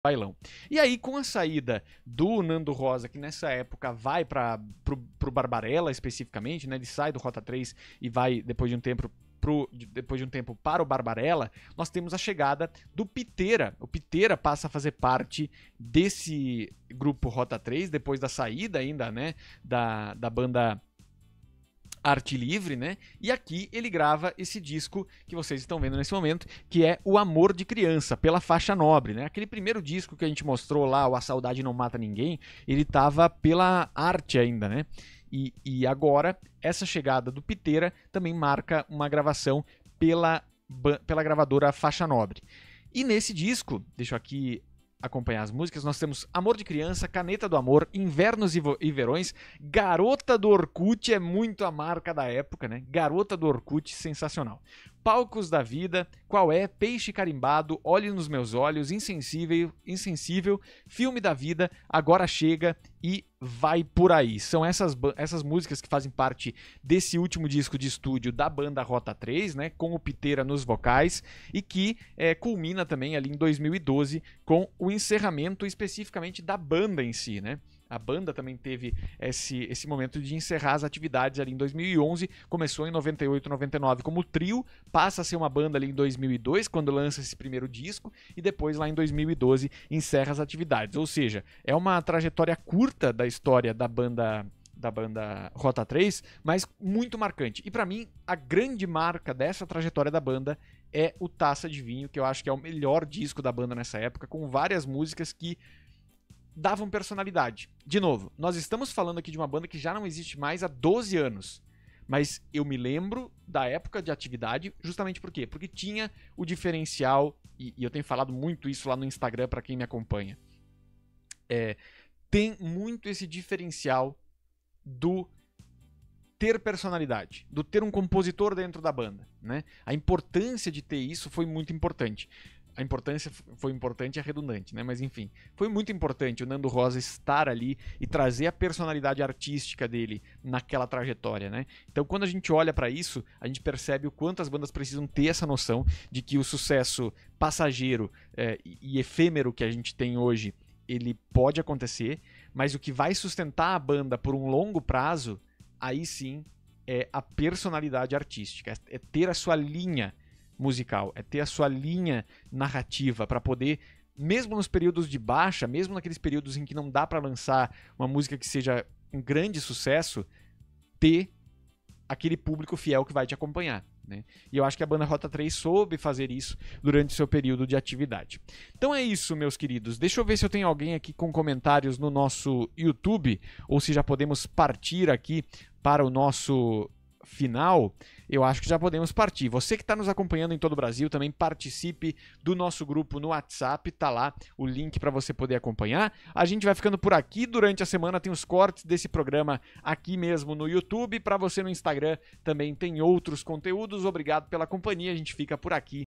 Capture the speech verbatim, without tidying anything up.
bailão. E aí, com a saída do Nando Rosa, que nessa época vai para pro, pro Barbarella especificamente, né? Ele sai do Rota três e vai, depois de um tempo, pro, depois de um tempo para o Barbarella, nós temos a chegada do Piteira. O Piteira passa a fazer parte desse grupo Rota três, depois da saída ainda, né? Da, da banda Arte Livre, né? E aqui ele grava esse disco que vocês estão vendo nesse momento, que é O Amor de Criança, pela Faixa Nobre, né? Aquele primeiro disco que a gente mostrou lá, o A Saudade Não Mata Ninguém, ele tava pela Arte ainda, né? E, e agora, essa chegada do Piteira também marca uma gravação pela, pela gravadora Faixa Nobre. E nesse disco, deixa eu aqui acompanhar as músicas, nós temos Amor de Criança, Caneta do Amor, Invernos e Verões, Garota do Orkut, é muito a marca da época, né? Garota do Orkut, sensacional. Palcos da Vida, Qual é, Peixe Carimbado, Olhe nos Meus Olhos, Insensível, Insensível, Filme da Vida, Agora Chega e Vai Por Aí. São essas, essas músicas que fazem parte desse último disco de estúdio da banda Rota três, né, com o Piteira nos vocais, e que é, culmina também ali em dois mil e doze com o encerramento especificamente da banda em si, né? A banda também teve esse, esse momento de encerrar as atividades ali em dois mil e onze, começou em noventa e oito, noventa e nove como trio, passa a ser uma banda ali em dois mil e dois, quando lança esse primeiro disco, e depois lá em dois mil e doze encerra as atividades. Ou seja, é uma trajetória curta da história da banda da banda Rota três, mas muito marcante. E para mim, a grande marca dessa trajetória da banda é o Taça de Vinho, que eu acho que é o melhor disco da banda nessa época, com várias músicas que davam personalidade. De novo, nós estamos falando aqui de uma banda que já não existe mais há doze anos. Mas eu me lembro da época de atividade, justamente por quê? Porque tinha o diferencial, e, e eu tenho falado muito isso lá no Instagram para quem me acompanha. É, tem muito esse diferencial do ter personalidade, do ter um compositor dentro da banda, né? A importância de ter isso foi muito importante. A importância foi importante e é redundante, né? Mas enfim, foi muito importante o Nando Rosa estar ali e trazer a personalidade artística dele naquela trajetória, né? Então, quando a gente olha para isso, a gente percebe o quanto as bandas precisam ter essa noção de que o sucesso passageiro é, e efêmero que a gente tem hoje, ele pode acontecer, mas o que vai sustentar a banda por um longo prazo, aí sim é a personalidade artística, é ter a sua linha musical, é ter a sua linha narrativa para poder, mesmo nos períodos de baixa, mesmo naqueles períodos em que não dá para lançar uma música que seja um grande sucesso, ter aquele público fiel que vai te acompanhar, né? E eu acho que a banda Rota três soube fazer isso durante o seu período de atividade. Então é isso, meus queridos. Deixa eu ver se eu tenho alguém aqui com comentários no nosso YouTube, ou se já podemos partir aqui para o nosso final. Eu acho que já podemos partir. Você que está nos acompanhando em todo o Brasil, também participe do nosso grupo no WhatsApp, tá lá o link para você poder acompanhar. A gente vai ficando por aqui. Durante a semana tem os cortes desse programa aqui mesmo no YouTube. Para você no Instagram também tem outros conteúdos. Obrigado pela companhia. A gente fica por aqui.